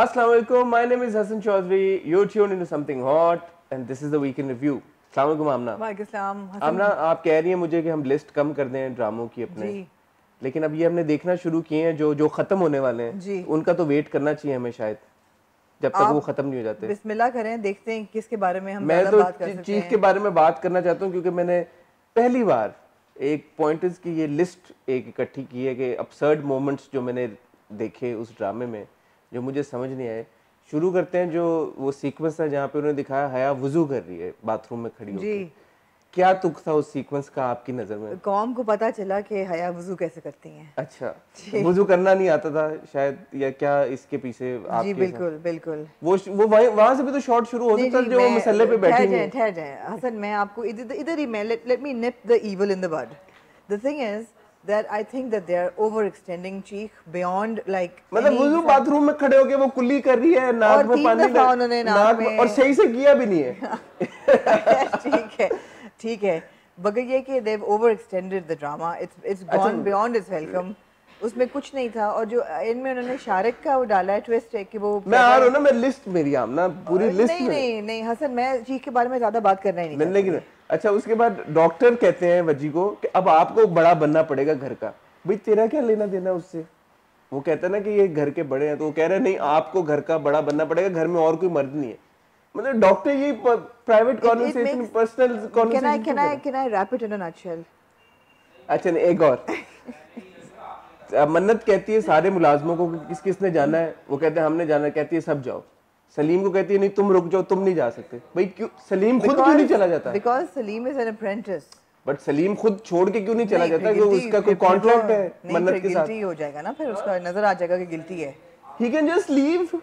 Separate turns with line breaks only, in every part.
Assalamu alaikum. My name is Hassan Chaudhry. You're tuned into something hot, and this is the weekend review. Assalamu alaikum आमना.
वालेकुम
आमना, आप कह रही हैं मुझे कि हम लिस्ट कम कर दें ड्रामों की अपने, लेकिन अब ये हमने देखना शुरू किए हैं जो खत्म होने वाले हैं, उनका तो वेट करना चाहिए हमें शायद, जब तक वो खत्म नहीं हो जाते।
बिस्मिल्लाह करें, देखते हैं किसके बारे में हम
मैं तो
बात कर सकते हैं।
चीख के बारे में बात करना चाहता हूँ क्योंकि मैंने पहली बार एक पॉइंटर्स की ये लिस्ट एक इकट्ठी की है कि अपसर्ड मोमेंट्स जो मैंने देखे उस ड्रामे में जो मुझे समझ नहीं आए। शुरू करते हैं जो वो सीक्वेंस है जहाँ पे उन्होंने दिखाया हया वुजू कर रही है बाथरूम में खड़ी होकर। क्या तुक था उस सीक्वेंस का आपकी नजर में? कौम
को पता चला कि हया वुजू कैसे करती हैं।
अच्छा, वुजू करना नहीं आता था शायद, या क्या इसके पीछे आपके?
जी बिल्कुल बिल्कुल।
वो वहाँ से भी तो शॉट शुरू हो सकता है जो मसल्ले पे बैठी है।
ठहर जाए हसन, मैं आपको इधर ही मैं let me nip the evil in the bud. The thing is that I think that they are overextending Cheekh beyond like
मतलब वुजू बाथरूम में खड़े होके वो कुल्ली कर रही है, नाक में पानी नाक में, और सही से किया भी नहीं है।
ठीक है मगर ये कि they've overextended the drama, it's gone beyond its welcome। उसमें कुछ नहीं था, और जो इनमें उन्होंने शारिक का वो डाला है ट्विस्ट है कि वो
मैं आ रहा हूँ ना, मैं लिस्ट मेरी आमना पूरी लिस्ट
में नहीं हसन, मैं चीख के बारे में ज्यादा बात करना ही नहीं
लेकिन अच्छा उसके बाद डॉक्टर कहते हैं वजी को कि अब आपको बड़ा बनना पड़ेगा घर का। भाई तेरा क्या लेना देना उससे? वो कहता है ना कि ये घर के बड़े हैं, तो वो कह रहे हैं नहीं आपको घर का बड़ा बनना पड़ेगा, घर में और कोई मर्द नहीं है। मतलब डॉक्टर ये private conversation, personal conversation.
Can I wrap it in a nutshell?
अच्छा नहीं, एक और मन्नत कहती है सारे मुलाजमों को किस किसने जाना है, वो कहते हैं हमने जाना, कहती है सब जाओ। सलीम को कहती है नहीं तुम रुक जाओ, तुम नहीं जा सकते। भाई क्यों सलीम खुद क्यों नहीं चला जाता?
Because Salim is an apprentice.
But Salim खुद छोड़ के क्यों नहीं चला जाता? कि उसका कोई कॉन्ट्रैक्ट है मन्नत के साथ।
गिल्टी हो जाएगा ना, फिर उसका नजर आ जाएगा कि गिल्टी है।
He can just leave,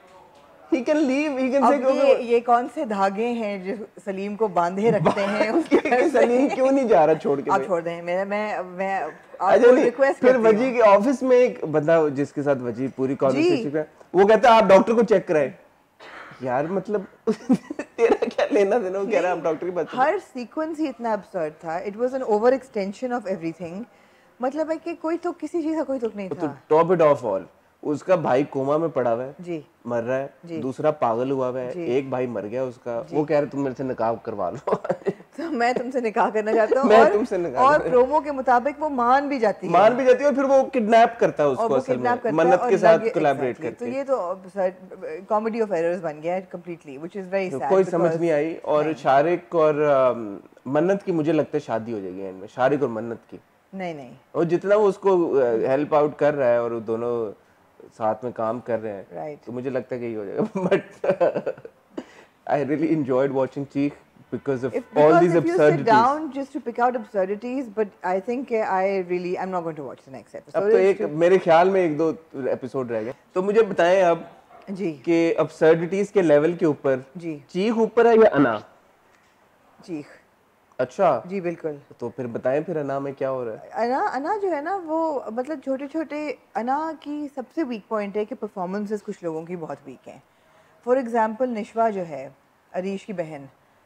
he can leave, he can say
ये कौन से धागे हैं जो सलीम को बांधे रखते हैं
उसके? सलीम क्यों नहीं जा रहा छोड़ के?
आप छोड़ दें, मैं आपको रिक्वेस्ट
फिर वजी के ऑफिस में एक बंदा जिसके साथ वजी पूरी कॉन्वर्सेशन है, वो कहता है आप डॉक्टर को चेक कराएं। यार मतलब तेरा क्या लेना देना? वो कह रहा है आप डॉक्टर की बात।
हर सीक्वेंस ही इतना अब्सर्ड था, it was an over extension of everything. मतलब है कि कोई तो किसी चीज का कोई तुक नहीं था।
टॉप इट ऑफ ऑल, उसका भाई कोमा में पड़ा हुआ है
जी,
मर रहा है, दूसरा पागल हुआ हुआ है, एक भाई मर गया उसका, वो कह रहे तुम मेरे से निकाह करवा लो।
तो मैं तुमसे निकाह करना चाहता हूँ, और प्रोमो के मुताबिक वो मान भी जाती है
और फिर वो किडनैप करता है उसको असल में मन्नत के साथ कोलैबोरेट करके।
तो ये तो कॉमेडी ऑफ एरर्स बन गया है completely, which is very sad.
कोई समझ नहीं आई। और शारिक और मन्नत की मुझे लगता है शादी हो जाएगी इनमें, शारिक और मन्नत की।
नहीं
और जितना वो उसको हेल्प आउट कर रहा है और वो दोनों साथ में काम कर रहे हैं, तो मुझे लगता है कि ये हो जाएगा। But I really enjoyed watching Cheekh because of all these absurdities. If you sit
down just to pick out absurdities, but I think I'm not going to watch the next episode.
अब तो एक मेरे ख्याल में एक दो एपिसोड रह गए, तो मुझे बताएं अब
जी
कि absurdities के लेवल के ऊपर चीख ऊपर है या अना?
चीख।
अच्छा
जी बिल्कुल।
तो फिर बताएं फिर अना में क्या हो रहा है?
अना जो है ना, वो मतलब छोटे छोटे अना की सबसे वीक पॉइंट है कि परफॉर्मेंसेस कुछ लोगों की बहुत वीक हैं। फॉर एग्जांपल निशवा जो है अरीश की बहन,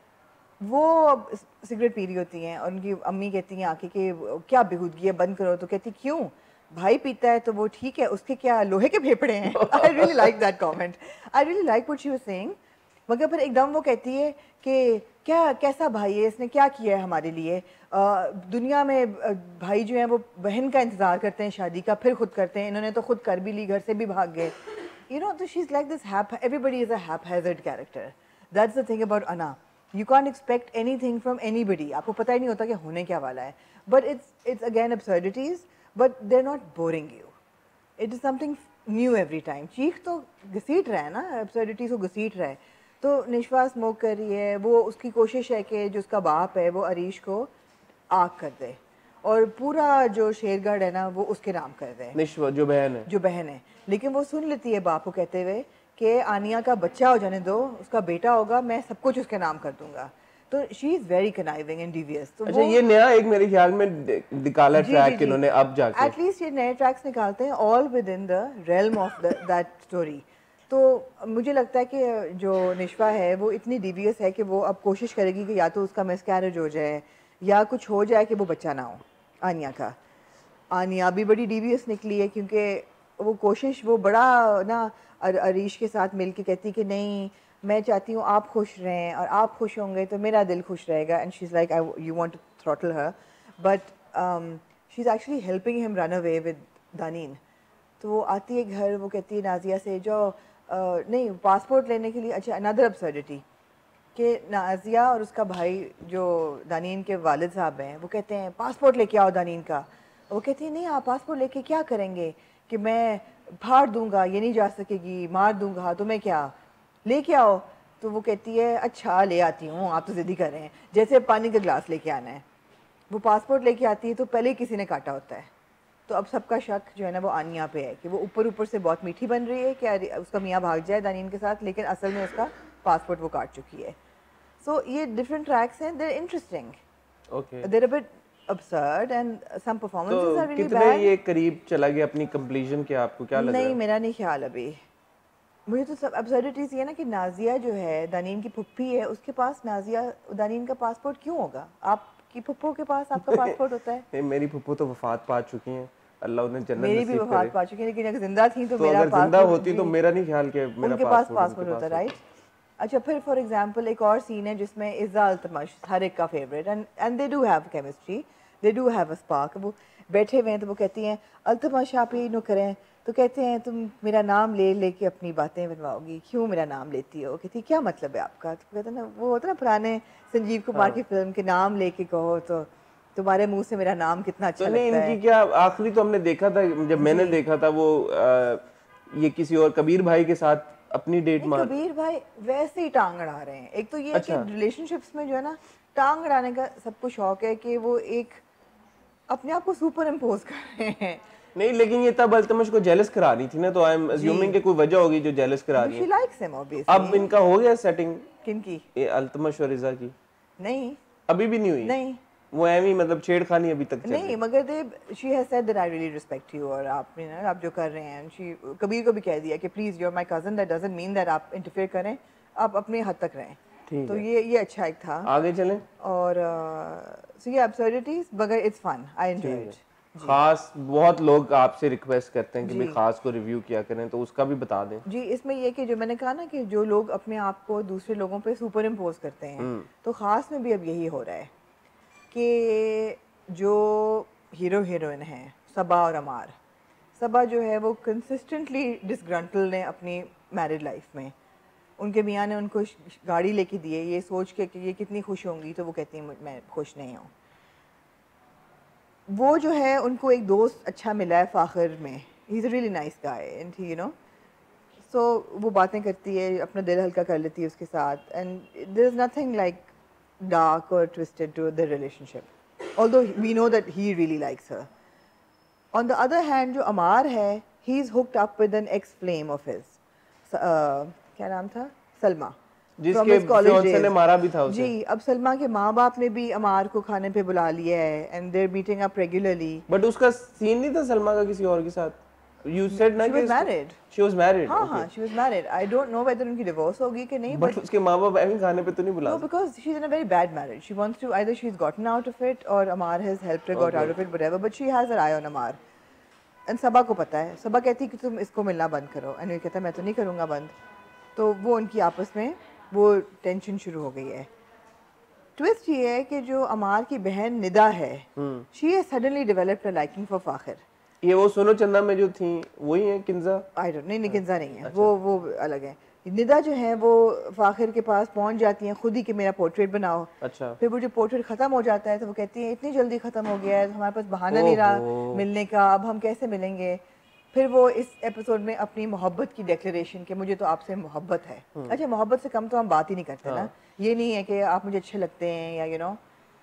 वो सिगरेट पी रही होती हैं और उनकी अम्मी कहती हैं आके कि क्या बेहूदगी है, बंद करो। तो कहती क्यों, भाई पीता है तो वो ठीक है, उसके क्या लोहे के फेफड़े हैं। I really like that comment, I really like what she was saying. मगर फिर एकदम वो कहती है कि क्या कैसा भाई है, इसने क्या किया है हमारे लिए? दुनिया में भाई जो हैं वो बहन का इंतज़ार करते हैं शादी का, फिर खुद करते हैं, इन्होंने तो खुद कर भी ली, घर से भी भाग गए। यू नो, तो she is like this everybody is a haphazard character. That's the thing about Ana, you can't expect anything from anybody। आपको पता ही नहीं होता कि होने क्या वाला है। But it's again absurdities, but they're not boring you. It is something new every time। चीख तो घसीट रहा है ना, absurdities को घसीट रहा है। तो निशवा स्मोक कर रही है, वो उसकी कोशिश है कि जो उसका बाप है वो अरीश को आग कर दे, और पूरा जो शेरगढ़ है ना वो उसके नाम कर दे।
निशवा जो बहन है,
लेकिन वो सुन लेती है बाप को कहते हुए कि आनिया का बच्चा हो जाने दो, उसका बेटा होगा, मैं सब कुछ उसके नाम कर दूंगा। तो she is very conniving and devious. तो
अच्छा, ये नया एक मेरे ख्याल में निकाला ट्रैक इन्होंने अब जाके।
एटलीस्ट ये नए ट्रैक्स निकालते हैं all within the realm of that story. तो मुझे लगता है कि जो निशवा है वो इतनी डिवियस है कि वो अब कोशिश करेगी कि या तो उसका मिसकैरेज हो जाए या कुछ हो जाए कि वो बच्चा ना हो आनिया का। आनिया भी बड़ी डिवियस निकली है, क्योंकि वो कोशिश वो बड़ा ना अरीश के साथ मिल के कहती कि नहीं मैं चाहती हूँ आप खुश रहें और आप खुश होंगे तो मेरा दिल खुश रहेगा and she is like I you want to throttle her but she is actually helping him run away with Daneen. तो वो आती है घर, वो कहती है नाजिया से जो नहीं पासपोर्ट लेने के लिए, अच्छा अनदर अब्सर्डिटी कि नाजिया और उसका भाई जो दानीन के वालिद साहब हैं वो कहते हैं पासपोर्ट लेके आओ दानीन का। वो कहती है नहीं आप पासपोर्ट लेके क्या करेंगे कि मैं फाड़ दूंगा, ये नहीं जा सकेगी, मार दूंगा, तो मैं क्या लेके आओ। तो वो कहती है अच्छा ले आती हूँ, आप तो ज़िद्दी कर रहे हैं, जैसे पानी का ग्लास लेके आना है। वो पासपोर्ट लेके आती है तो पहले ही किसी ने काटा होता है। तो अब सबका शक जो है ना वो आनिया पे है कि वो ऊपर ऊपर से बहुत मीठी बन रही है कि उसका मियाँ भाग जाए दानीन के साथ, लेकिन असल में उसका पासपोर्ट वो काट चुकी है। सो ये डिफरेंट ट्रैक्स हैं, they're interesting, they're a bit absurd and some performances are really
कितने
bad।
ये करीब चला गया अपनी कंप्लीशन के, आपको क्या लग रहा है?
नहीं मेरा नहीं ख्याल अभी। मुझे तो सब absurdities ये है ना कि नाजिया जो है दानीन की फुप्पी है, उसके पास नाजिया दानीन का पासपोर्ट क्यों होगा? आपकी फुप्पो के पास आपका पासपोर्ट होता है?
नहीं मेरी फुप्पो तो वफात पा चुकी हैं, अल्लाह उन्हें जन्नत
मेरी भी
नसीब करे।
वफात पा चुकी है, लेकिन अगर जिंदा थी तो मेरा
अगर जिंदा
पासपोर्ट
होती तो मेरा नहीं ख्याल कि मेरा
उनके पास पासपोर्ट होता, राइट। अच्छा फिर फॉर एग्जांपल एक और सीन है जिसमें इज़्ज़ा अल्तमश हर एक का favourite and they do have chemistry, they do have a spark. वो बैठे हुए हैं तो वो कहती हैं अल्तमश आप ये नो करें, तो कहते हैं तुम मेरा नाम ले लेके अपनी बातें बनवाओगी, क्यों मेरा नाम लेती हो? कहती क्या मतलब है आपका? तो कहते ना वो होता ना पुराने संजीव कुमार की फिल्म के नाम लेके कहो तो तुम्हारे मुंह से मेरा नाम कितना अच्छा लगता है।
इनकी क्या आखिरी तो हमने देखा था, जब मैंने देखा था वो ये किसी और कबीर भाई के साथ अपनी डेट मार।
कबीर भाई वैसे ही टांग अड़ा रहे हैं। एक तो ये कि रिलेशनशिप्स में जो है ना टांग अड़ाने का सबको शौक है कि वो एक अपने आप को सुपर इम्पोज कर रहे हैं।
नहीं लेकिन ये तब अल्तमश को जेलस करा रही थी ना, तो आई एम अज्यूमिंग कि कोई वजह होगी जो जेलस करा रही है।
She likes him obviously.
अब इनका हो गया सेटिंग
किनकी?
ये अल्तमश और रिजा की?
नहीं
अभी भी नहीं हुई?
नहीं
वो एम ही मतलब छेड़खानी अभी तक चल रही
नहीं, मगर they she has said that I really respect you और आप ना आप जो कर रहे हैं, शी कबीर को भी कह दिया कि please you are my cousin, that doesn't mean that आप इंटरफेयर करें, आप अपने हद तक रहें। तो ये अच्छा एक था।
आगे चलें।
और सो ये अब्सर्डिटीज, मगर it's fun, I enjoy it.
खास बहुत लोग आपसे रिक्वेस्ट करते हैं कि भाई खास को रिव्यू किया करें, तो उसका भी बता दें।
जी इसमें ये कि जो मैंने कहा ना कि जो लोग अपने आप को दूसरे लोगों पे सुपर इम्पोज करते हैं, तो खास में भी अब यही हो रहा है कि जो हीरो हीरोइन हैं सबा और अमार, सबा जो है वो कंसिस्टेंटली डिसग्रंटल हैं अपनी मैरिड लाइफ में। उनके मियाँ ने उनको गाड़ी लेके दी है ये सोच के कि ये कितनी खुश होंगी, तो वो कहती हैं मैं खुश नहीं हूँ। वो जो है उनको एक दोस्त अच्छा मिला है फाखिर में, he is a really nice guy and you know, so वो बातें करती है, अपना दिल हल्का कर लेती है उसके साथ, and there is nothing like dark or twisted to the relationship, although we know that he really likes her. On the other hand, जो अमार है, he's hooked up with an ex-flame of his, क्या नाम था? सलमा,
जिसके fiance ने मारा भी था उसे।
जी, अब सलमा के माँ बाप ने भी अमार को खाने पे बुला लिया है and they're meeting up regularly.
But उसका सीन नहीं था सलमा का किसी और के साथ? You said ना
she was married.
She was married.
हाँ हाँ, she was married. I don't know whether उनकी divorce होगी कि नहीं.
But उसके माँ बाप ऐसे खाने पे तो नहीं बुला?
No, because she's in a very bad marriage. She wants to either she's gotten out of it or Amar has helped her got out of it, whatever. But she has her eye on Amar. And सबा को पता है. सबा कहती है कि तुम इसको मिलना बंद करो. And वो कहता है मैं तो नहीं करूँगा बंद. तो वो उनकी आपस में वो टेंशन शुरू हो गई है. ट्विस्ट ये है कि जो अमार की बहन निदा है, she has suddenly developed a liking for Fakhir.
ये वो सोनो चंदा में जो थी वही है किंजा?
आई डोंट नहीं, किंजा नहीं है। अच्छा। वो अलग है। निदा जो है वो फाखिर के पास पहुंच जाती हैं खुद ही कि मेरा पोर्ट्रेट बनाओ। अच्छा। फिर वो जो पोर्ट्रेट खत्म हो जाता है तो वो कहती है इतनी जल्दी खत्म हो गया है, तो हमारे पास बहाना नहीं रहा मिलने का, अब हम कैसे मिलेंगे? फिर वो इस एपिसोड में अपनी मोहब्बत की डिक्लेरेशन कि मुझे तो आपसे मोहब्बत है। अच्छा, मोहब्बत से कम तो हम बात ही नहीं करते ना। ये नहीं है कि आप मुझे अच्छे लगते हैं या you know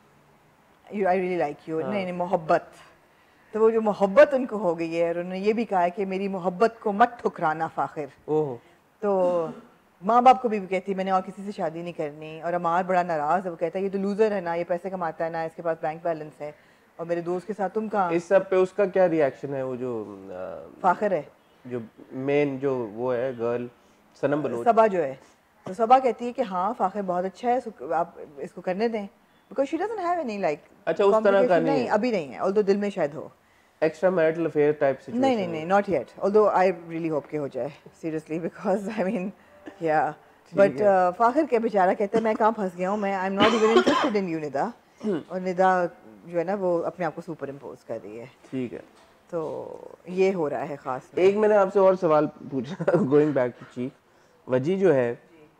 I really like you, नहीं, मोहब्बत। तो वो जो मोहब्बत उनको हो गई है और उन्होंने ये भी कहा है कि मेरी मोहब्बत को मत ठुकराना फाखिर। तो माँ बाप को भी कहती है मैंने और किसी से शादी नहीं करनी, और अमार बड़ा नाराज़ है, वो कहता है ये तो लूज़र है ना, ये पैसे कमाता है ना, इसके पास बैंक बैलेंस है, और मेरे दोस्त के साथ तुम कहाँ?
इस सब पे उसका क्या रिएक्शन है? वो जो
फाखिर है,
जो मेन जो वो है गर्ल सनम बलोच,
सबा जो है, तो सबा कहती है कि हाँ फाखिर बहुत अच्छा है, आप इसको करने दें, because she doesn't have any like.
अच्छा, उस तरह का
नहीं, अभी नहीं है, ऑल्दो दिल में शायद हो।
Extra marital affair type situation?
नहीं नहीं नहीं, not yet, although I really hope के हो जाए सीरियसली, बिकॉज आई मीन या बट फाखर के बेचारा कहते हैं मैं कहाँ फंस गया हूँ, मैं I am not even interested in you Nida, और निदा जो है ना वो अपने आप को सुपर इम्पोज कर रही है।
ठीक है,
तो ये हो रहा है खास में।
एक मैंने आपसे और सवाल पूछा गोइंग बैक टू चीख, वजी जो है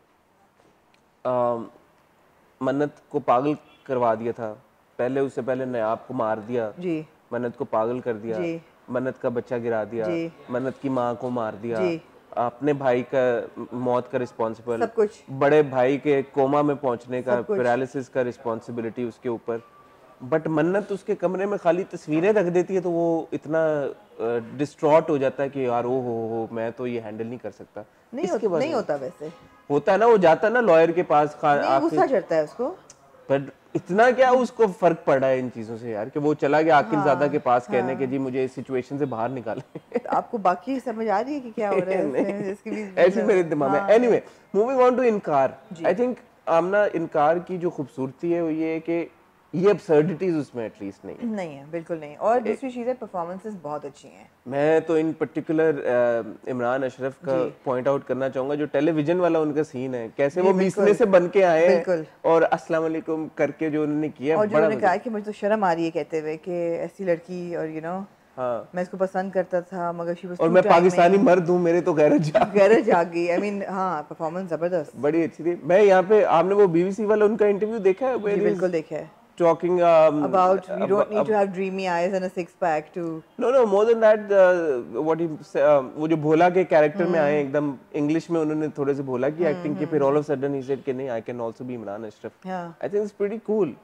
मन्नत को पागल करवा दिया था पहले, उससे पहले नयाब को मार दिया
जी,
मन्नत को पागल कर दिया
जी,
मन्नत का बच्चा गिरा दिया
जी,
मन्नत की माँ को मार दिया
जी,
अपने भाई का मौत का रिस्पॉन्सिबल,
सब कुछ,
बड़े भाई के कोमा में पहुंचने का,
सब कुछ।
पैरालिसिस का रिस्पॉन्सिबिलिटी उसके ऊपर, बट मन्नत उसके कमरे में खाली तस्वीरें रख देती है तो वो इतना डिस्ट्रॉट हो जाता है कि यार ओ हो मैं तो ये हैंडल नहीं कर सकता।
नहीं होता वैसे,
होता है ना, वो जाता है ना लॉयर के पास,
गुस्सा चढ़ता है उसको,
पर इतना क्या उसको फर्क पड़ा है इन चीजों से यार कि वो चला गया आकिलजादा के पास कहने के जी मुझे इस सिचुएशन से बाहर निकाले।
तो आपको बाकी समझ आ रही है कि क्या हो रहा है इसके भी
ऐसे मेरे दिमाग में। एनीवे, मूविंग ऑन टू इनकार, आई थिंक आमना इनकार की जो खूबसूरती है वो ये है कि ये अब्सर्डिटीज उसमें एटलीस्ट नहीं
है, बिल्कुल नहीं। और दूसरी चीज़ है परफॉर्मेंसेस बहुत अच्छी हैं। मैं
तो इन पर्टिकुलर इमरान अशरफ का पॉइंट आउट करना चाहूंगा, जो टेलीविजन वाला उनका सीन है, कैसे वो मीसने से बन के आए और अस्सलाम वालेकुम करके जो उन्होंने किया,
और जो उन्होंने कहा कि मुझे तो शर्म आ रही है कहते हुए कि ऐसी लड़की, और यू नो हाँ, मैं इसको पसंद करता था मगर शी वाज
और मैं पाकिस्तानी मर्द हूँ, मेरे तो गैरत
जाग गई। आई मीन हाँ, परफॉर्मेंस जबरदस्त,
बड़ी अच्छी थी। मैं यहाँ पे, आपने वो बीबीसी वाला उनका इंटरव्यू देखा है?
बिल्कुल देखा है।
Talking
about you don't need to have dreamy eyes and a six pack to
no more than that, what he वो जो भोला के कैरेक्टर में आए एकदम इंग्लिश में उन्होंने थोड़े से भोला की एक्टिंग की, फिर all of a sudden he said कि नहीं, I can also be Imran Ashraf. I think it's pretty cool.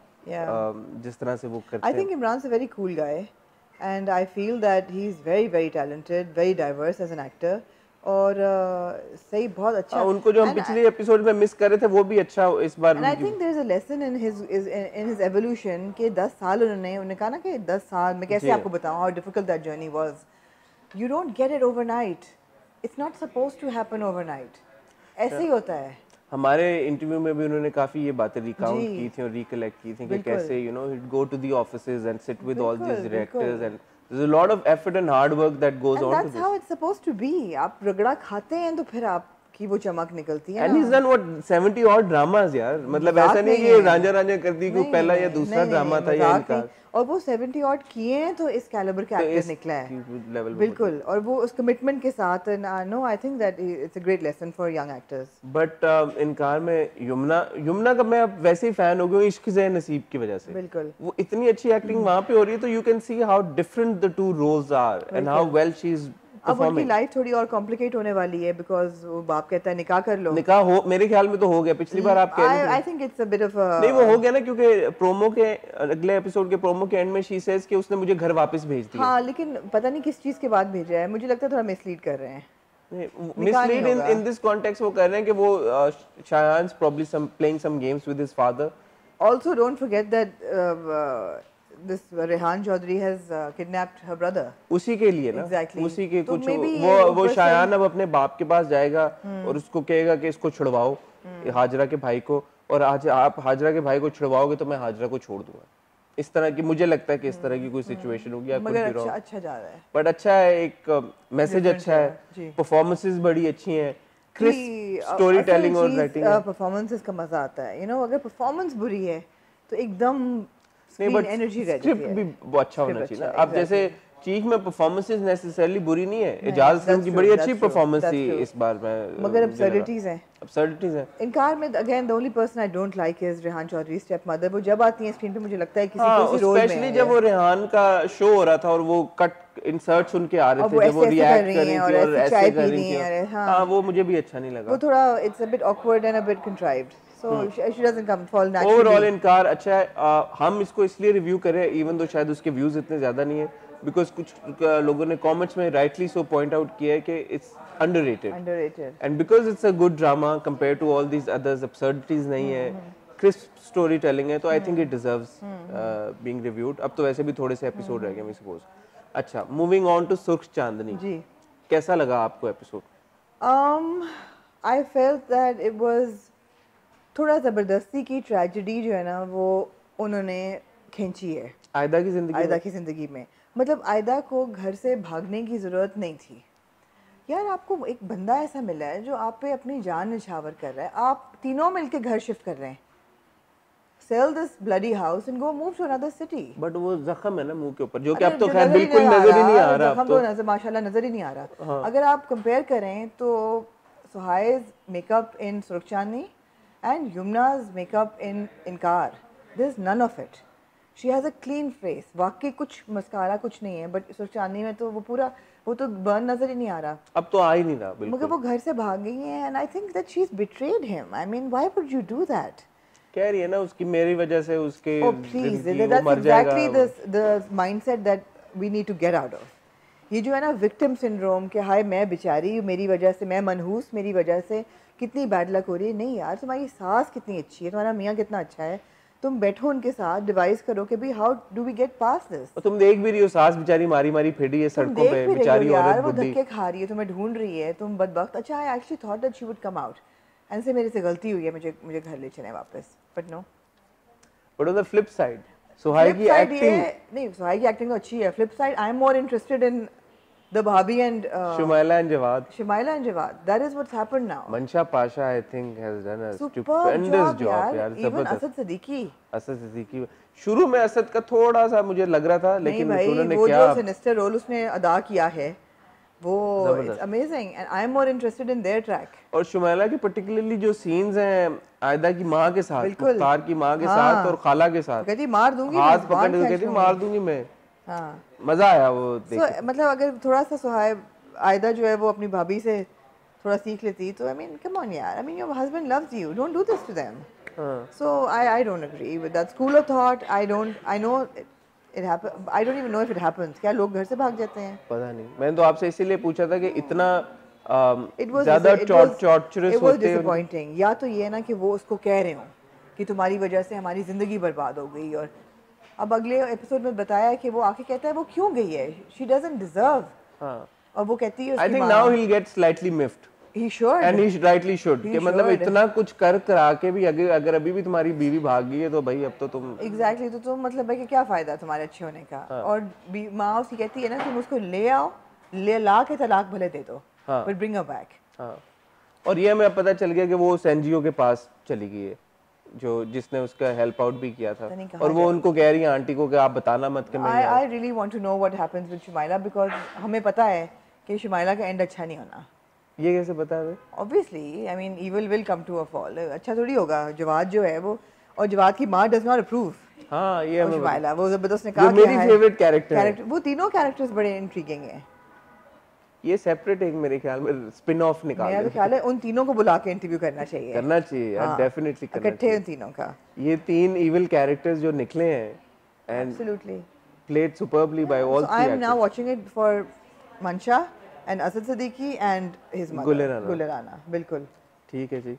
जिस तरह से वो करते हैं।
I think Imran's a very cool guy and I feel that he's very talented, very diverse as an actor. और सही बहुत अच्छा,
उनको जो हम पिछले एपिसोड में मिस कर रहे थे वो भी अच्छा इस बार।
And I think there is a lesson in his evolution कि 10 साल उन्होंने कहा ना कि 10 साल मैं कैसे आपको बताऊं how difficult that journey was. You don't get it overnight. It's not supposed to happen overnight. ऐसे ही होता है।
हमारे इंटरव्यू में भी उन्होंने काफी ये बातें रिकाउंट की थी और रिकलेक्ट की थी कि कैसे you know he'd go to the offices and sit with all these directors and there's a lot of effort and hard work that goes on to this.
And that's how it's supposed to be. आप रगड़ा खाते हैं तो फिर आपकी वो चमक निकलती है।
And he's done what 70 odd dramas यार, मतलब ऐसा नहीं कि रांझा रांझा कर दी कि पहला या दूसरा ड्रामा था या इनका, और वो 70 odd किए हैं तो इस कैलिबर के एक्टर निकला है बिल्कुल, और वो उस कमिटमेंट के साथ। No I think that it's a great lesson for young actors. But Inkaar में यमुना का मैं अब वैसे ही फैन हो गया हूँ इश्क ज़ेहनसीब की वजह से।
बिल्कुल,
वो इतनी अच्छी एक्टिंग वहाँ पे हो रही है तो you can see how different the two roles are and how well she is.
अब उनकी लाइफ थोड़ी और कॉम्प्लिकेट होने वाली है बिकॉज़ वो बाप कहता है निकाह कर लो।
निकाह हो, मेरे ख्याल में तो हो गया, पिछली बार आप कह रहे थे।
I think it's a bit of
नहीं, वो हो गया ना, क्योंकि प्रोमो के अगले एपिसोड के प्रोमो के एंड में शी सेज कि उसने मुझे घर वापस भेज दिया।
हाँ, लेकिन पता नहीं किस चीज के बाद भेजा है, मुझे लगता है थोड़ा मिसलीड कर रहे हैं।
मिसलीड इन दिस कॉन्टेक्स्ट वो कर रहे हैं कि वो शायान्स probably playing some games with his father.
Also don't forget that this Rehan Chaudhary has kidnapped her brother.
उसी के लिए ना,
exactly.
उसी के
तो
कुछ वो शायान अब अपने बाप के पास जाएगा और उसको कहेगा कि इसको छुड़वाओ हाजरा के भाई को, और आज आप हाजरा के भाई को छुड़वाओगे तो मैं हाजरा को छोड़ दूंगा। इस तरह की मुझे लगता है कि इस तरह की कोई सिचुएशन होगी।
मगर अच्छा जा रहा है,
बट अच्छा है, एक मैसेज अच्छा है, परफॉर्मेंसेस बड़ी अच्छी हैं, क्रिस्प स्टोरी टेलिंग और राइटिंग।
परफॉर्मेंसेस का मजा आता है, यू नो। अगर परफॉर्मेंस बुरी है तो एकदम स्क्रीन एनर्जी रहती है।
स्क्रिप्ट भी अच्छा होना चाहिए ना। अब जैसे चीख में परफॉर्मेंसेस नेसेसरली बुरी नहीं है, इजाज खान की बड़ी अच्छी परफॉर्मेंस थी इस बार में,
मगर अब्सर्डिटीज हैं इनकार में। Again the only person I don't like is Rehan Chaudhry step mother. वो जब आती है स्क्रीन पे मुझे लगता है किसी रोल में,
स्पेशली जब वो रेहान का शो हो रहा था और वो कट इंसर्ट सुन के आ रहे थे, जब वो रिएक्ट कर रही थी और ऐसे कर रही थी, हां वो मुझे भी अच्छा नहीं लगा।
वो थोड़ा it's a bit awkward and a bit contrived, so she doesn't come fall naturally.
Overall Inkaar अच्छा है। हम इसको इसलिए रिव्यू करें इवन दो शायद उसके व्यूज इतने ज्यादा नहीं है, बिकॉज कुछ लोगों ने कमेंट्स में राइटली सो पॉइंट आउट किया है कि it's underrated and because it's a good drama compare to all these others, absurdities नहीं है, क्रिस्प स्टोरी टेलिंग है, तो I think it deserves being reviewed. अब तो वैसे भी थोड़े से एपिसोड रह गए मैं सपोज। अच्छा, मूविंग ऑन टू सुर्ख चांदनी जी, कैसा लगा आपको episode?
I felt that it was थोड़ा ज़बरदस्ती की ट्रेजेडी जो है ना वो उन्होंने खींची है आयदा की ज़िंदगी में। मतलब आयदा को घर से भागने की ज़रूरत नहीं थी यार। आपको एक बंदा ऐसा मिला है जो आप पे अपनी जान निछावर कर रहा है, आप तीनों मिलके घर शिफ्ट कर रहे हैं। Sell this bloody house and go move to another city.
But वो जख्म है ना मुंह के ऊपर, जो कि अब तो खैर बिल्कुल नजर ही नहीं आ रहा।
जख्म तो नजर माशाल्लाह नजर ही नहीं आ रहा।
हाँ।
अगर आप कंपेयर करें तो सुहाइज मेकअप इन सुरखचानी and Yumna's makeup in Inkaar, this none of it. She has a clean face, वाकई कुछ मस्कारा कुछ नहीं है, बट सुरखचानी में तो वो पूरा वो तो बर्न नजर ही नहीं आ रहा।
अब तो आ ही नहीं रहा बिल्कुल।
मगर वो घर से भाग गई है and I think that she is betrayed him. I mean why would you do that?
कह रही है ना उसकी मेरी वजह से उसके
please that's exactly the mindset that we need to get out of. ये जो है ना विक्टिम सिंड्रोम के, हाय मैं बेचारी, मेरी वजह से मैं मनहूस, मेरी वजह से कितनी बैड लक हो रही है। नहीं यार, तुम्हारी सास कितनी अच्छी है, तुम्हारा मियाँ कितना अच्छा है, तुम बैठो उनके साथ डिवाइस करो कि भाई how do we get past this.
और तुम देख भी रही हो सास बेचारी मारी मारी फिरी है सड़कों पे, बेचारी औरत
वो धक्के खा रही है, तुम्हें ढूंढ रही है, तुम बदबख्त। अच्छा I actually thought that she would come out and से मेरे से गलती हुई है, मुझे घर ले चले वापस, but no.
But on the flip side Suhai की एक्टिंग,
नहीं सुहाई की एक्टिंग तो अच्छी है। Flip side I am more interested in the Bhabhi and
Shumaila and Jawad.
Shumaila and Jawad. That is what's happened now.
Mansha Pasha I think has done a stupendous job यार।
Even Asad Siddiqui
शुरू में असद का थोड़ा सा मुझे लग रहा था, लेकिन उन्होंने
वो
क्या
जो सिनिस्टर रोल उसने अदा किया है वो it's amazing and I am more interested in their track.
और शुमाइला के पर्टिकुलरली जो सीन्स हैं आयदा की माँ के साथ, मुख्तार की माँ के साथ और खाला के साथ,
कहती मार दूंगी,
हाथ पकड़ के कहती मार दूंगी मैं। हाँ, मजा आया वो देख के।
मतलब अगर थोड़ा सा सुहाइब आयदा जो है वो अपनी भाभी से थोड़ा सीख लेती तो आई मीन कम ऑन यार, I mean your husband loves you, don't do this to them. So I don't agree with that school of thought. I know it happen, I don't even know if it happens. क्या लोग घर से भाग जाते हैं? पता
नहीं, मैंने तो आपसे इसीलिए पूछा था कि इतना ज्यादा टॉर्चरस होते
हैं। या तो ये है ना कि वो उसको कह रहे हो कि तुम्हारी वजह से हमारी जिंदगी बर्बाद हो गई, और अब अगले एपिसोड में बताया कि वो आके कहता है वो क्यों गई है, शी डजंट डिजर्व।
हाँ,
और वो कहती है
I think now he will get slightly miffed,
he should
and he rightly should, कि मतलब इतना कुछ कर करा के भी अगर अभी भी तुम्हारी बीवी भाग गई है तो भाई अब तो तुम
एग्जैक्टली तो तुम मतलब है कि क्या फायदा तुम्हारे अच्छे होने का। हाँ। और माँ उसकी कहती है ना तुम उसको ले आओ, ला के तलाक भले दे दो, बट ब्रिंग हर बैक।
हाँ, और ये हमें पता चल गया कि वो उस एनजीओ के पास चली गई है जो जिसने उसका हेल्प आउट भी किया था, और वो उनको कह रही है आंटी को कि आप बताना मत कि मैं
I really want to know what happens with Shumaila, because हमें पता है कि शुमाइला का एंड अच्छा नहीं होना।
ये कैसे पता है?
Obviously I mean evil will come to a fall, अच्छा थोड़ी होगा। जवाद जो है वो, और जवाद की माँ डज नॉट अप्रूव।
हां, ये हमें
शुमाइला वो जबरदस्त ने कहा
मेरी फेवरेट कैरेक्टर,
वो तीनों कैरेक्टर्स बड़े इंट्रिगिंग हैं।
ये सेपरेट एक मेरे ख्याल में स्पिन ऑफ निकाल
मेरा ख्याल है उन तीनों को बुला के इंटरव्यू करना चाहिए
यार, डेफिनेटली करना
चाहिए उन तीनों का।
ये तीन इविल कैरेक्टर्स जो निकले हैं and
absolutely
played superbly by all three
actors. I am
actors.
now watching it for Mansha and Asad Siddiqui and his mother Gulerana. बिल्कुल
ठीक है जी।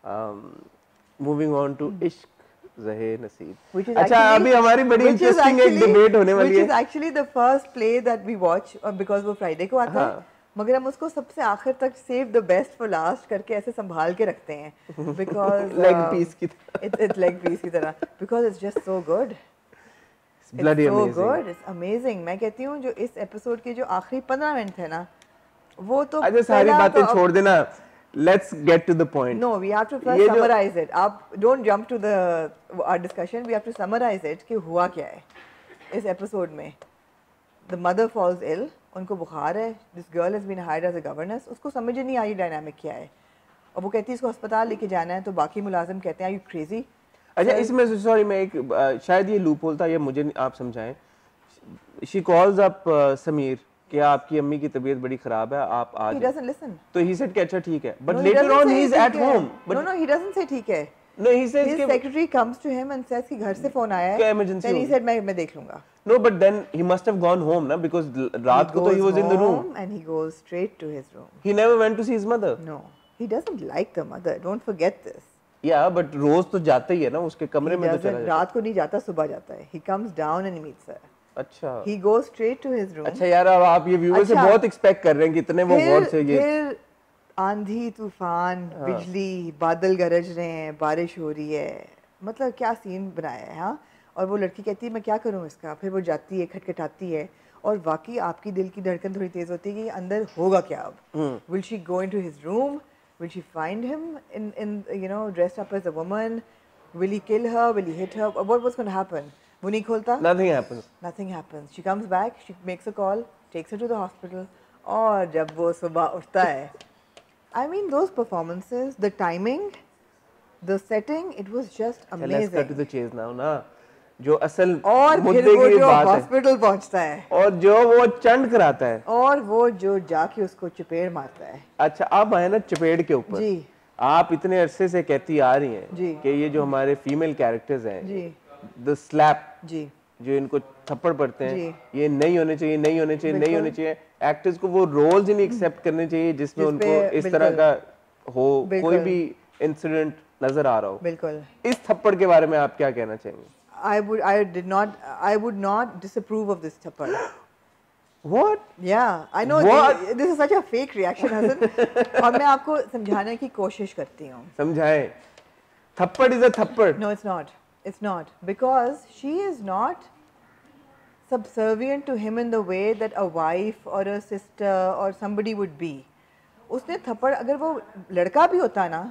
Moving on to Ishq Zehenaseeb.
अच्छा,
अभी हमारी बड़ी इंटरेस्टिंग एक डिबेट होने वाली है।
Which is actually the first play that we watch because वो फ्राइडे को आता है, मगर हम उसको सबसे आखिर तक save the best for last करके ऐसे संभाल के रखते हैं बिकॉज
लेग पीस की तरह,
इट्स लेग पीस की तरह, because it's just so good,
bloody amazing.
So good, it's amazing. मैं कहती हूँ जो इस एपिसोड के जो आखिरी 15 मिनट थे ना, वो तो
अच्छा सारी बातें छोड़ देना, let's get to the point.
No, we have to first summarize it. आप don't jump to the our discussion. We have to summarize it कि हुआ क्या है इस एपिसोड में। The mother falls ill, उनको बुखार है, this girl has been hired as a governess, उसको समझ ही नहीं आई डायनामिक क्या है, और वो कहती है इसको अस्पताल लेके जाना है, तो बाकी मुलाजिम कहते हैं are you crazy?
अच्छा, इसमें सॉरी मैं एक शायद ये लूप होल था, ये मुझे आप समझाएं। शी कॉल्स अप समीर कि आपकी अम्मी की तबीयत बड़ी खराब है, आप आ जाइए।
He doesn't listen.
तो he said कि अच्छा ठीक है, but later on he is at home.
No, he doesn't say ठीक है.
No, he says
his secretary comes to him and says कि घर से फोन आया है, then he said मैं देख लूँगा।
No, but then he must have gone home ना, because रात को तो he was in the room.
And he goes straight to his room.
He never went to see his mother.
No, he doesn't like the mother. Don't forget this.
Yeah, but रोज तो जाता ही है ना उसके कमरे में, तो चला जाता है।
रात को नहीं जाता, सुबह जाता है। He comes down and meets her.
अच्छा।
He goes straight to his room.
अच्छा यार, अब आप ये व्यूअर से बहुत एक्सपेक्ट कर रहे हैं कितने वो गौर से ये।
फिर आंधी तूफान, बिजली, बादल गरज रहे हैं, बारिश हो रही है, मतलब क्या सीन बनाया है। हाँ, और वो लड़की कहती है मैं क्या करूँ इसका, फिर वो जाती है, खटखटाती है, और वाकई आपकी दिल की धड़कन थोड़ी तेज होती है कि अंदर होगा क्या अब. Will she go into his room? Will she find him in dressed up as a woman? Will he kill her? Will he hit her? What was going to happen? वो नहीं खोलता.
Nothing happens.
Nothing happens. She comes back. She makes a call, takes her to the hospital. और जब वो सुबह उठता है, I mean those performances, the timing, the setting, it was just amazing.
Let's cut to the chase now, ना. जो असल
और
मुद्दे
फिर वो
की
जो
बात है
हॉस्पिटल पहुंचता है
और जो वो चंड कराता है
और वो जो जाके उसको चपेड़ मारता है.
अच्छा आप आए ना चपेड़ के ऊपर
जी.
आप इतने अरसे से कहती आ रही
जी.
हैं कि ये जो हमारे फीमेल कैरेक्टर्स हैं
जी.
द स्लैप
जी.
जो इनको थप्पड़ पड़ते हैं
जी.
ये नहीं होने चाहिए नहीं होने चाहिए नहीं होने चाहिए. एक्टर्स को वो रोल्स ही नहीं एक्सेप्ट करने चाहिए जिसमें उनको इस तरह का हो कोई भी इंसिडेंट नजर आ रहा हो.
बिल्कुल.
इस थप्पड़ के बारे में आप क्या कहना चाहेंगे?
I would not disapprove of this thappad.
What?
Yeah, I know.
What?
This is such a fake reaction, Hassan. और मैं आपको समझाने की कोशिश करती हूँ.
समझाएं. थप्पड़ is a थप्पड़.
No, it's not. It's not because she is not subservient to him in the way that a wife or a sister or somebody would be. उसने थप्पड़ अगर वो लड़का भी होता ना,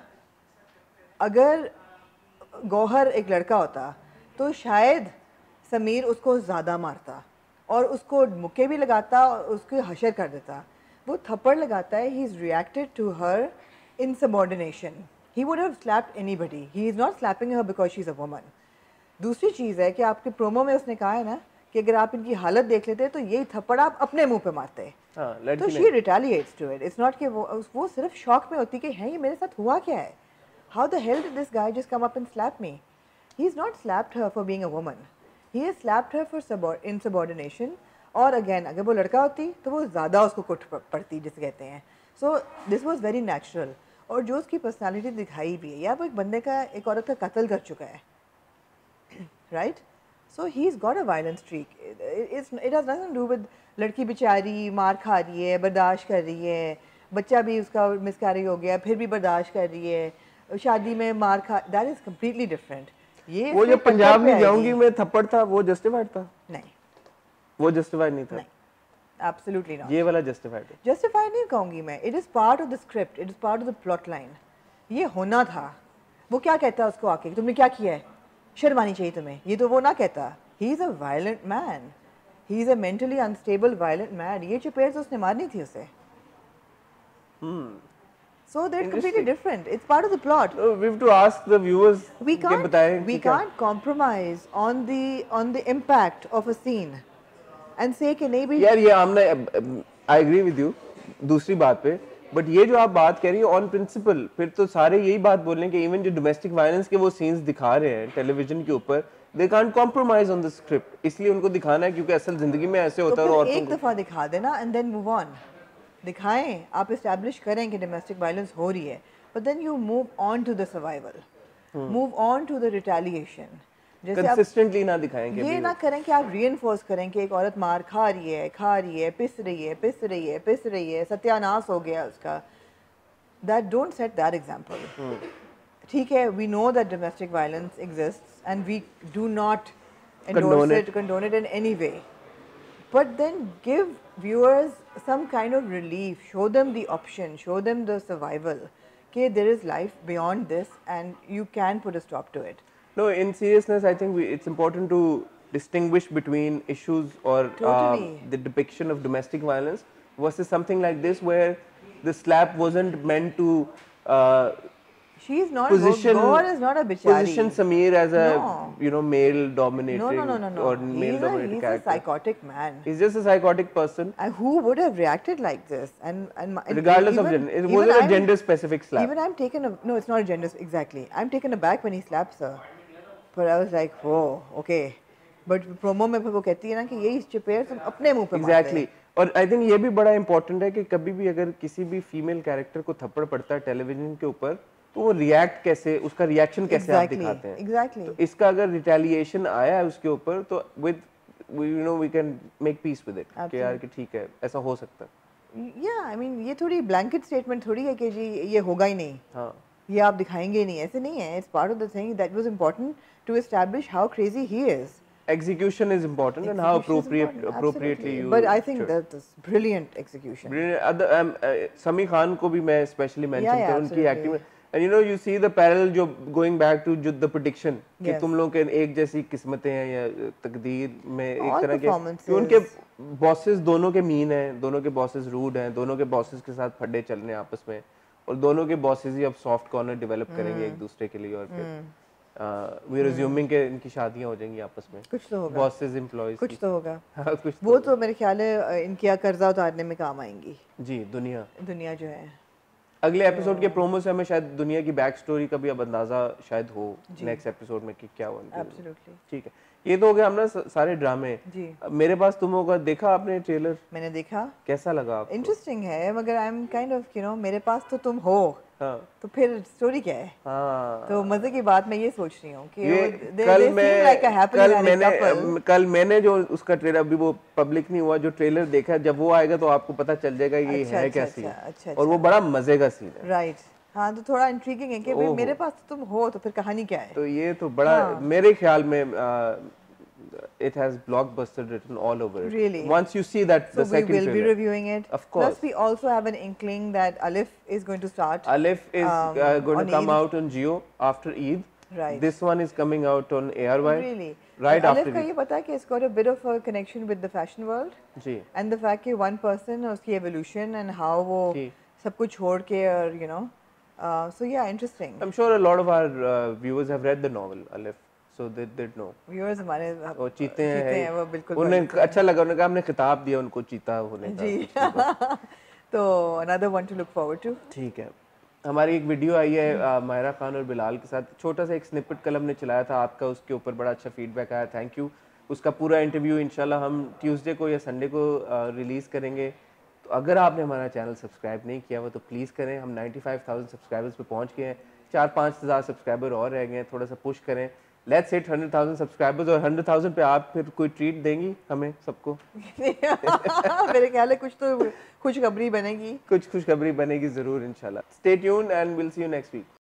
अगर गौहर एक लड़का होता तो शायद समीर उसको ज़्यादा मारता और उसको मुक्के भी लगाता और उसको हशर कर देता. वो थप्पड़ लगाता है. He is reacted to her insubordination. He would have slapped anybody. He is not slapping her because she is a woman. दूसरी चीज़ है कि आपके प्रोमो में उसने कहा है ना कि अगर आप इनकी हालत देख लेते तो यही थप्पड़ आप अपने मुंह पे मारते. तो she retaliates to it. It's not कि वो सिर्फ शौक में होती कि है ये मेरे साथ हुआ क्या है. How the hell did this guy just come up and slap me. He's not slapped her for being a woman. He has slapped her for insubordination. और again, अगर वो लड़का होती तो वो ज़्यादा उसको कुट पड़ती जिसे कहते हैं. So this was very natural. और जो उसकी personality दिखाई भी है, या वो एक बंदे का एक औरत का कत्ल कर चुका है, right? So he's got a violent streak. It has nothing to do with लड़की बेचारी मार खा रही है, बर्दाश्त कर रही है, बच्चा भी उसका miscarriage हो गया, फिर भी बर्दाश्त कर रही है, शादी में मार खा. That is completely different.
वो जो पंजाब में जाऊंगी मैं थप्पड़ था वो जस्टिफाइड था?
नहीं,
वो जस्टिफाइड नहीं था.
नहीं, एब्सोल्युटली नॉट.
ये वाला जस्टिफाइड है.
जस्टिफाइड नहीं कहूंगी मैं. It is part of the script. It is part of the plot line. ये होना था. वो क्या कहता है उसको आके, तुमने क्या किया है, शर्म आनी चाहिए तुम्हें. ये तो वो ना कहता. He is a violent man. He is a mentally unstable violent man. ये चपेड़ तो उसने मारनी थी उसे. So they're completely different. It's part of the plot.
We have to ask the viewers.
We can't compromise on the impact of a scene and say कि नहीं भी.
यार ये हमने I agree with you दूसरी बात पे, but ये जो आप बात कह रही है on principle, फिर तो सारे यही बात बोल रहे हैं कि even जो domestic violence के वो scenes दिखा रहे हैं television के ऊपर, they can't compromise on the script. इसलिए उनको दिखाना है क्योंकि असल जिंदगी में ऐसे होता है.
और एक दफा दिखा देना and then move on. दिखाएं, आप इस्टेब्लिश करें कि डोमेस्टिक वायलेंस हो रही है, but then you move on to the survival, move on to the retaliation. जैसे
कंसिस्टेंटली ना दिखाएं,
ये ना करें कि आप रीइंफोर्स करें कि एक औरत मार खा रही है, पिस रही है, सत्यानाश हो गया उसका. That don't set that example. ठीक है, we know that domestic violence exists and we do not condone it in any way. But then give viewers some kind of relief, show them the option, show them the survival. Okay, there is life beyond this and you can put a stop to it.
No, in seriousness, I think it's important to distinguish between issues or the depiction of domestic violence versus something like this where the slap wasn't meant to
she is not God is not a bichari.
Position Sameer as a male dominated or male dominated
he's
character.
A psychotic man.
He's just a psychotic person.
And who would have reacted like this? And
regardless of gender, it wasn't a gender specific slap.
Even I'm taken no, it's not a gender exactly. I'm taken aback when he slaps her. But I was like, whoa, okay. But promo में वो कहती है ना कि ये चपेड़ तुम अपने मुंह पे मारते हैं.
Exactly. और I think ये भी बड़ा important है कि कभी भी अगर किसी भी फीमेल कैरेक्टर को थप्पड़ पड़ता है टेलीविजन के ऊपर तो वो रिएक्ट कैसे, उसका रिएक्शन कैसे आप दिखाते हैं.
Exactly.
तो इसका अगर रिटेलिएशन आया है उसके ऊपर तो with we can make peace with it कि यार कि ठीक है ऐसा हो सकता है.
Yeah, I mean ये थोड़ी blanket statement थोड़ी है कि जी ये होगा ही नहीं.
हाँ.
ये आप दिखाएंगे नहीं, ऐसे नहीं है. It's part of the thing that was important to establish how crazy he is.
execution is important and how appropriately you.
But I think that is brilliant execution.
समी खान को भी मैं स्पेशली मेंशन करूं उनकी एक्टिंग में. And you know, you see the parallel जो going back to the prediction कि तुम लोग के एक जैसी किस्मतें हैं या तकदीर में एक तरह के कि उनके बॉसेस दोनों के मीन हैं, दोनों के बॉसेस रूड हैं, दोनों के बॉसेस के साथ फड्डे चल रहे हैं आपस में, और दोनों के बॉसेस ही अब सॉफ्ट कॉर्नर डेवलप करेंगे एक दूसरे के लिए, और फिर वी आर अज्यूमिंग कि इनकी शादियां हो जाएंगी आपस में.
कुछ तो होगा,
बॉसेस एम्प्लॉयज
कुछ तो होगा.
कुछ
वो तो मेरे ख्याल है इनके कर्जा उतारने में काम आएंगी.
जी, दुनिया
जो है.
अगले एपिसोड के प्रोमो से हमें शायद दुनिया की बैक स्टोरी का भी अब अंदाजा शायद हो नेक्स्ट एपिसोड में कि क्या हुआ.
एब्सोल्युटली. ठीक है,
ये तो हो गया हमने सारे ड्रामे.
जी.
मेरे पास तुम होगा, देखा आपने ट्रेलर?
मैंने देखा.
कैसा लगा आपको?
इंटरेस्टिंग है, मगर आई एम काइंड ऑफ मेरे पास तो तुम हो.
हाँ.
तो फिर स्टोरी क्या है?
हाँ.
तो मजे की बात मैं ये सोच रही हूँ कि
कल मैंने जो उसका ट्रेलर, अभी वो पब्लिक नहीं हुआ, जो ट्रेलर देखा, जब वो आएगा तो आपको पता चल जाएगा ये है क्या सीन. और वो बड़ा मजे का सीन है.
राइट. हाँ, तो थोड़ा इंट्रिगिंग है कि मेरे पास तो तुम हो, तो फिर कहानी क्या है.
तो ये तो बड़ा मेरे ख्याल में it has blockbuster written all over it.
Really?
Once you see that,
so
the second trailer.
So we will be reviewing it.
Of course.
Plus we also have an inkling that Alif is going to start.
Alif is going to come out on Jio after Eid.
Right.
This one is coming out on ARY.
Really?
Right
so
after
Alif का ये पता है कि it's got a bit of a connection with the fashion world.
Ji.
And the fact कि one person उसकी evolution and how वो सब कुछ छोड़ के, और so yeah, interesting.
I'm sure a lot of our viewers have read the novel Alif. So they know.
Viewers हमारे
वो चीते हैं
वो बिल्कुल.
उन्हें अच्छा लगा, उन्होंने कहा हमने खिताब दिया उनको चीता होने का.
जी. तो another one to look forward to.
ठीक है. हमारी एक वीडियो आई है मायरा खान और बिलाल के साथ, छोटा सा एक स्निपेट कल हमने चलाया था आपका, उसके ऊपर बड़ा अच्छा फीडबैक आया, थैंक यू. उसका पूरा इंटरव्यू इंशाल्लाह हम ट्यूसडे को या संडे को रिलीज़ करेंगे. तो अगर आपने हमारा चैनल सब्सक्राइब नहीं किया हुआ तो प्लीज़ करें. हम 95,000 सब्सक्राइबर्स पे पहुंच गए हैं, 4-5 हज़ार सब्सक्राइबर और रह गए हैं, थोड़ा सा पुश करें. लेट्स हिट 100,000 सब्सक्राइबर्स, और 100,000 पे आप फिर कोई ट्रीट देंगी हमें सबको?
मेरे ख्याल है कुछ तो खुशखबरी बनेगी,
ज़रूर इंशाल्लाह. Stay tuned and will see you next week.